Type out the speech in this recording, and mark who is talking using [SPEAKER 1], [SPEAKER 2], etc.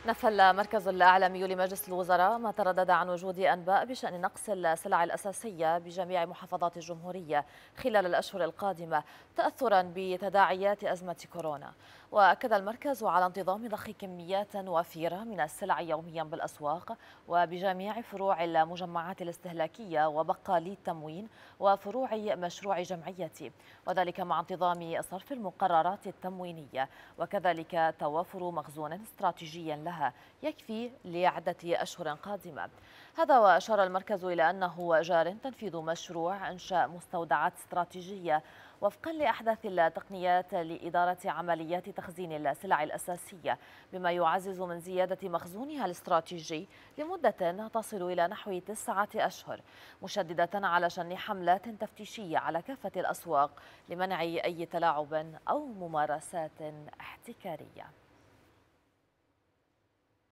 [SPEAKER 1] نفى المركز الإعلامي لمجلس الوزراء ما تردد عن وجود أنباء بشأن نقص السلع الأساسية بجميع محافظات الجمهورية خلال الأشهر القادمة تأثرا بتداعيات أزمة كورونا. وأكد المركز على انتظام ضخ كميات وفيرة من السلع يوميا بالأسواق وبجميع فروع المجمعات الاستهلاكية وبقالي التموين وفروع مشروع جمعيتي، وذلك مع انتظام صرف المقررات التموينية، وكذلك توافر مخزون استراتيجي لها يكفي لعدة أشهر قادمة. هذا وأشار المركز إلى أنه جار تنفيذ مشروع إنشاء مستودعات استراتيجية وفقا لأحدث التقنيات لإدارة عمليات تخزين السلع الأساسية، بما يعزز من زيادة مخزونها الاستراتيجي لمدة تصل إلى نحو 9 أشهر، مشددة على شن حملات تفتيشية على كافة الأسواق لمنع أي تلاعب أو ممارسات احتكارية.